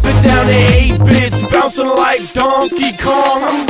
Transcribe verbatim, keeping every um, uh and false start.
drop it down to eight bits, bouncing like Donkey Kong. I'm